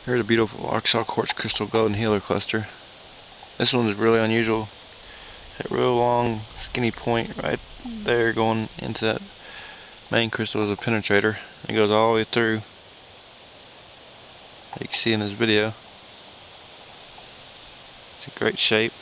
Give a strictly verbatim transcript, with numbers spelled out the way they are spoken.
Here's a beautiful Arkansas quartz crystal golden healer cluster. This one is really unusual. That real long skinny point right there going into that main crystal is a penetrator. It goes all the way through. You can see in this video. It's a great shape.